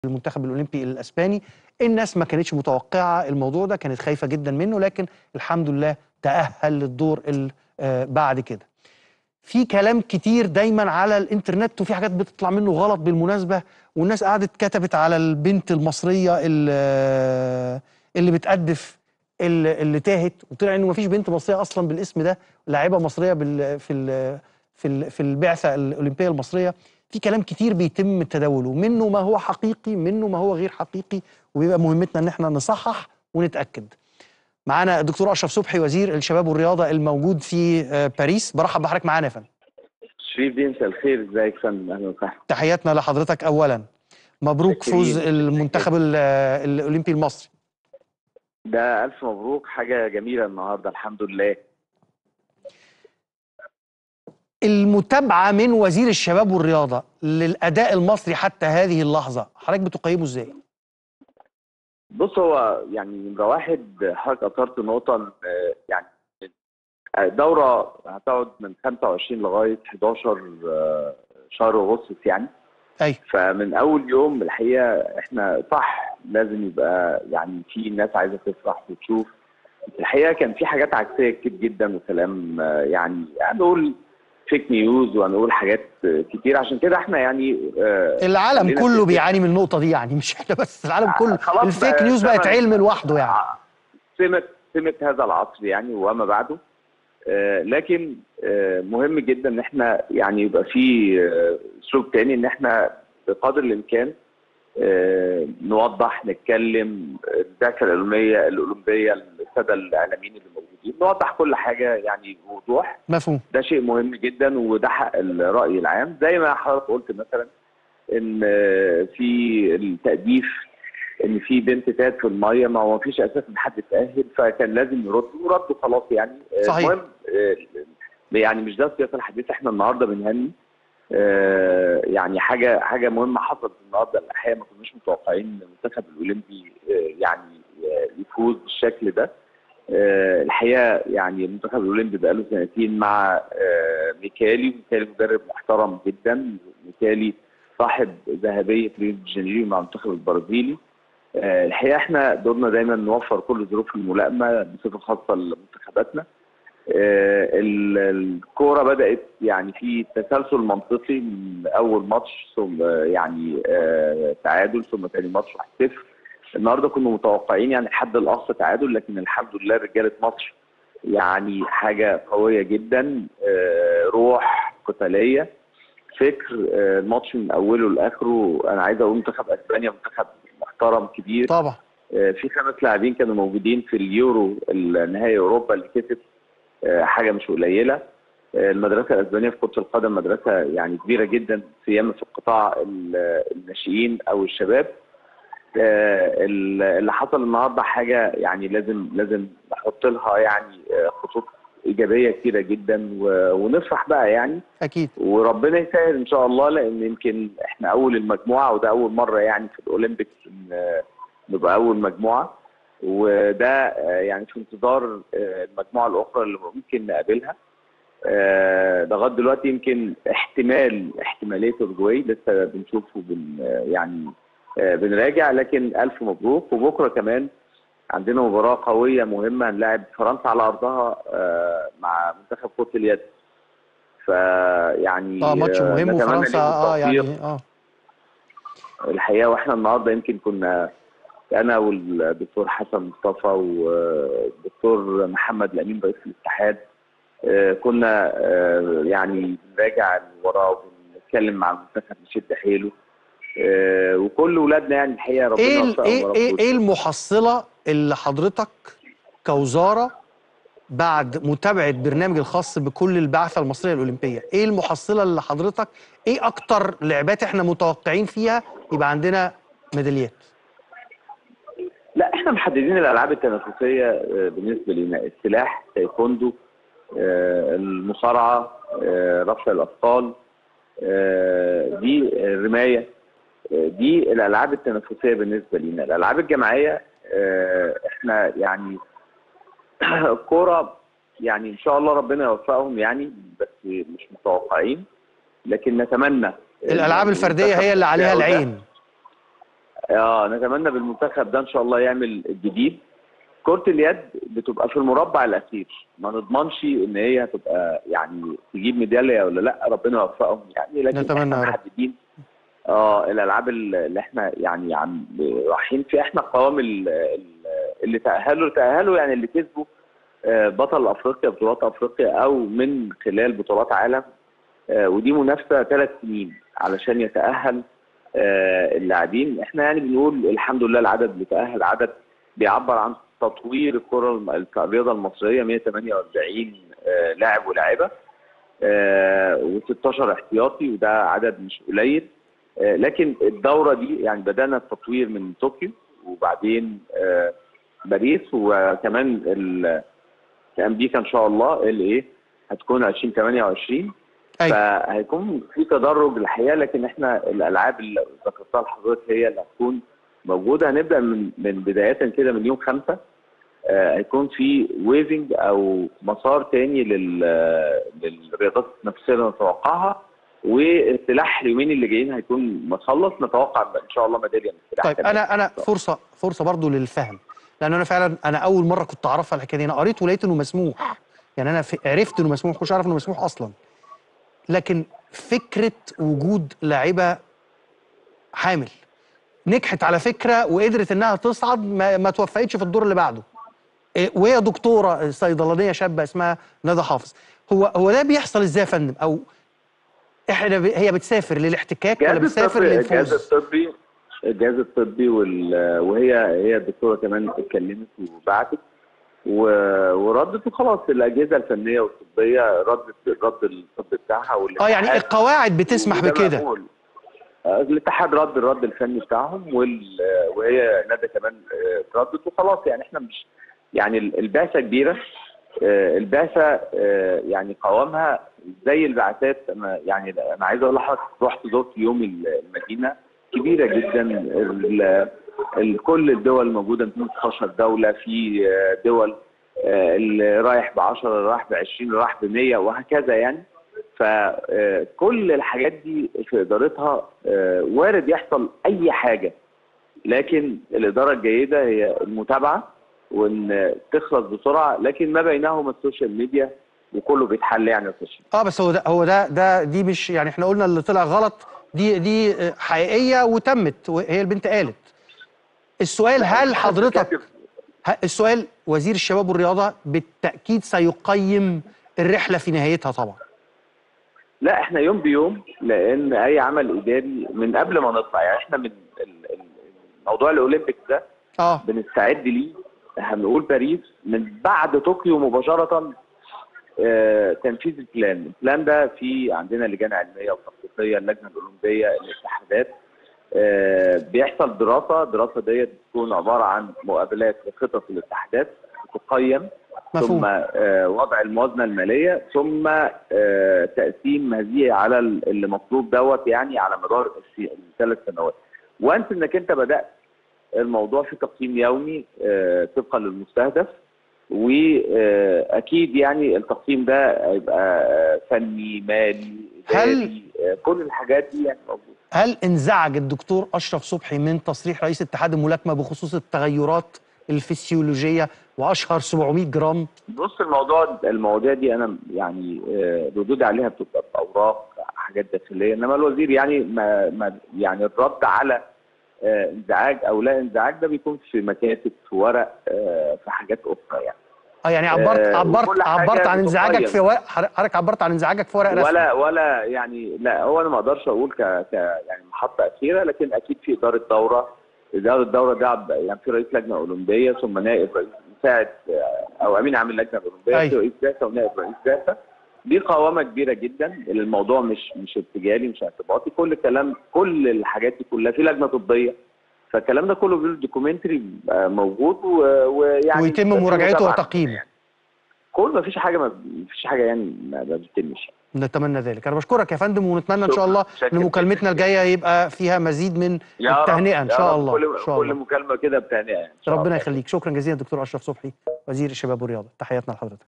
المنتخب الأولمبي الأسباني. الناس ما كانتش متوقعة الموضوع ده، كانت خايفة جدا منه، لكن الحمد لله تأهل للدور بعد كده. في كلام كتير دايما على الانترنت، وفي حاجات بتطلع منه غلط بالمناسبة، والناس قعدت كتبت على البنت المصرية اللي بتأدف اللي تاهت، وطلع انه مفيش بنت مصرية اصلا بالاسم ده، لاعبة مصرية في البعثة الأولمبية المصرية. في كلام كتير بيتم تداوله، منه ما هو حقيقي، منه ما هو غير حقيقي، وبيبقى مهمتنا ان احنا نصحح ونتأكد. معانا الدكتور أشرف صبحي، وزير الشباب والرياضة الموجود في باريس. برحب بحضرتك معانا يا فندم. شريف بيه، مساء الخير، ازيك يا فندم؟ اهلا وسهلا. تحياتنا لحضرتك اولا. مبروك فوز المنتخب الاولمبي المصري. ده الف مبروك، حاجه جميله النهارده الحمد لله. المتابعه من وزير الشباب والرياضه للاداء المصري حتى هذه اللحظه، حضرتك بتقيمه ازاي؟ بص، هو يعني نمره واحد، حضرتك اثرت نقطه، يعني دوره هتقعد من 25 لغايه 11 شهر اغسطس يعني. ايوه. فمن اول يوم الحقيقه احنا صح لازم يبقى يعني في ناس عايزه تفرح وتشوف. الحقيقه كان في حاجات عكسيه كتير جدا وكلام، يعني هنقول فيك نيوز وهنقول حاجات كتير. عشان كده احنا يعني العالم كله بيعاني من النقطه دي، يعني مش احنا بس، العالم كله. الفيك نيوز بقت علم لوحده يعني. سمة هذا العصر يعني وما بعده. لكن مهم جدا ان احنا يعني يبقى في اسلوب تاني، ان احنا بقدر الامكان نوضح، نتكلم البعثه الاولمبيه الساده الاعلاميين اللي موجودين، نوضح كل حاجه يعني بوضوح. مفهوم. ده شيء مهم جدا، وده حق الراي العام. زي ما حضرتك قلت مثلا ان في التأديف، ان في بنت تاهت في الميه، ما هو فيش اساس ان حد يتاهل، فكان لازم يرد ورد خلاص يعني. صحيح. المهم يعني مش ده سياق الحديث، احنا النهارده بنهني يعني حاجه مهمه حصلت النهارده. الحقيقه ما كناش متوقعين ان المنتخب الاولمبي يعني يفوز بالشكل ده. الحقيقه يعني المنتخب الاولمبي بقاله سنتين مع ميكالي مدرب محترم جدا. ميكالي صاحب ذهبيه ريو دي جانيرو مع المنتخب البرازيلي. الحقيقه احنا دورنا دايما نوفر كل ظروف الملائمه بصفه خاصه لمنتخباتنا. الكوره بدات يعني في تسلسل منطقي من اول ماتش، ثم يعني تعادل، ثم ثاني ماتش 1-0. النهارده كنا متوقعين يعني الحد الاقصى تعادل، لكن الحمد لله رجاله مصر يعني حاجه قويه جدا، روح قتاليه، فكر. الماتش من اوله لاخره، انا عايز اقول منتخب اسبانيا منتخب محترم كبير طبعا. في 5 لاعبين كانوا موجودين في اليورو النهائي اوروبا اللي كسب، حاجه مش قليله. المدرسه الاسبانيه في كره القدم مدرسه يعني كبيره جدا، سيما في القطاع الناشئين او الشباب. اللي حصل النهارده حاجه يعني لازم نحط لها يعني خطوط ايجابيه كتيره جدا، ونفرح بقى يعني. اكيد. وربنا يسهل ان شاء الله، لان يمكن احنا اول المجموعه، وده اول مره يعني في الاولمبيكس نبقى اول مجموعه. وده يعني في انتظار المجموعه الاخرى اللي ممكن نقابلها. لغايه دلوقتي يمكن احتماليه اورجواي لسه بنشوفه، يعني بنراجع. لكن الف مبروك. وبكره كمان عندنا مباراه قويه مهمه، هنلاعب فرنسا على ارضها مع منتخب كره اليد. فيعني ماتش مهم، نتمنى وفرنسا ليهم التوفيق يعني الحقيقه. واحنا النهارده يمكن كنا انا والدكتور حسن مصطفى والدكتور محمد الامين رئيس الاتحاد، كنا يعني بنراجع المباراه وبنتكلم مع المنتخب نشد حيله، وكل ولادنا يعني الحقيقه ربنا يوفقهم يا رب. ايه المحصله اللي حضرتك كوزاره بعد متابعه برنامج الخاص بكل البعثه المصريه الاولمبيه، ايه المحصله اللي حضرتك، ايه اكتر لعبات احنا متوقعين فيها يبقى عندنا ميداليات؟ لا، احنا محددين الالعاب التنافسيه بالنسبه لنا: السلاح، تايكوندو، المصارعه، رفع الاثقال، دي الرمايه. دي الالعاب التنافسيه بالنسبه لنا. الالعاب الجماعيه احنا يعني الكوره يعني ان شاء الله ربنا يوفقهم يعني، بس مش متوقعين. لكن نتمنى الالعاب الفرديه هي اللي عليها العين. نتمنى بالمنتخب ده ان شاء الله يعمل الجديد. كرة اليد بتبقى في المربع الاخير، ما نضمنش ان هي هتبقى يعني تجيب ميداليه ولا لا، ربنا يوفقهم يعني، لكن نتمنى احنا يا رب. محددين الالعاب اللي احنا يعني عم رايحين فيها. احنا القوام اللي تاهلوا يعني اللي كسبوا بطل افريقيا، بطولات افريقيا، او من خلال بطولات عالم، ودي منافسه 3 سنين علشان يتاهل اللاعبين. احنا يعني بنقول الحمد لله العدد اللي تاهل عدد بيعبر عن تطوير الرياضه المصريه. 148 لاعب ولاعبه و16 احتياطي، وده عدد مش قليل. لكن الدوره دي يعني بدانا التطوير من طوكيو، وبعدين باريس، وكمان في امريكا ان شاء الله اللي هتكون 2028. فهيكون في تدرج الحقيقه، لكن احنا الالعاب اللي ذكرتها لحضرتك هي اللي هتكون موجوده. هنبدا من بدايه كده من يوم 5 هيكون في ويفنج او مسار تاني للرياضات التنافسيه اللي نتوقعها، والسلاح اليومين اللي جايين هيكون مخلص، نتوقع ان شاء الله ميداليه من السلاح. طيب انا فرصه برضو للفهم، لان انا فعلا اول مره كنت اعرفها الحكايه دي. انا قريت ولقيت انه مسموح، يعني انا عرفت انه مسموح، مش عارف انه مسموح اصلا. لكن فكره وجود لاعبه حامل نجحت على فكره وقدرت انها تصعد، ما توفقتش في الدور اللي بعده، وهي دكتوره صيدلانيه شابه اسمها ندى حافظ. هو ده بيحصل ازاي يا فندم؟ او احنا هي بتسافر للاحتكاك ولا بتسافر للفوز؟ الجهاز الطبي وهي الدكتوره كمان اتكلمت وبعتت وردت، وخلاص الاجهزه الفنيه والطبيه ردت الرد الطبي بتاعها. يعني القواعد بتسمح بكده. الاتحاد رد الرد الفني بتاعهم، وهي ندى كمان ردت، وخلاص. يعني احنا مش يعني البعثه كبيره، البعثه يعني قوامها زي البعثات. انا عايز اقول لحضرتك رحت زرت يوم المدينه كبيره جدا، كل الدول موجوده، 216 دوله، في دول اللي رايح ب10، اللي رايح ب20، اللي رايح ب100، وهكذا يعني. فكل الحاجات دي في ادارتها وارد يحصل اي حاجه، لكن الاداره الجيده هي المتابعه وان تخلص بسرعه، لكن ما بينهما السوشيال ميديا وكله بيتحل يعني السوشيال. بس دي مش يعني احنا قلنا اللي طلع غلط، دي حقيقيه وتمت، وهي البنت قالت. السؤال هل حضرتك السؤال وزير الشباب والرياضه بالتاكيد سيقيم الرحله في نهايتها طبعا. لا، احنا يوم بيوم، لان اي عمل اداري من قبل ما نطلع، يعني احنا من موضوع الاولمبيك ده بنستعد ليه. هنقول باريس من بعد طوكيو مباشره، تنفيذ البلان ده في عندنا لجان علميه وتخطيطيه، اللجنه الاولمبيه، الاتحادات، بيحصل دراسه ديت بتكون عباره عن مقابلات لخطط الاتحادات تقيم، ثم وضع الموازنه الماليه، ثم تقسيم هذه على اللي مطلوب دوت، يعني على مدار ال3 سنوات. وانت انك انت بدات الموضوع في تقييم يومي طبقا للمستهدف، واكيد يعني التقييم ده هيبقى فني، مالي، اداري، كل الحاجات دي يعني موجوده. هل انزعج الدكتور اشرف صبحي من تصريح رئيس اتحاد الملاكمه بخصوص التغيرات الفسيولوجيه واشهر 700 جرام؟ بص، المواضيع دي انا يعني ردودي عليها بتبقى باوراق، حاجات داخليه، انما الوزير يعني ما يعني الرد على انزعاج او لا انزعاج ده بيكون في مكاتب، في ورق، في حاجات اخرى يعني. يعني عبرت عن انزعاجك في ورق، حضرتك عبرت عن انزعاجك في ورق رسمي؟ ولا يعني لا، هو انا ما اقدرش اقول يعني محطه اخيره، لكن اكيد في اداره دوره ده يعني في رئيس لجنه اولمبيه، ثم نائب رئيس مساعد او امين عام اللجنه الاولمبيه، في رئيس بعثه ونائب رئيس بعثه. دي قوامه كبيره جدا، الموضوع مش ارتجالي، مش اعتباطي، كل الحاجات دي كلها في لجنه طبيه، فالكلام ده كله بالدوكيومنتري موجود، ويعني ويتم مراجعته وتقييمه. يعني كل ما فيش حاجه يعني ما بتتمش. نتمنى ذلك. انا بشكرك يا فندم، ونتمنى ان شاء الله ان مكالمتنا الجايه يبقى فيها مزيد من التهنئه ان شاء الله. كل مكالمه كده بتهنئه. ربنا يخليك. شكرا جزيلا دكتور اشرف صبحي، وزير الشباب والرياضه. تحياتنا لحضرتك.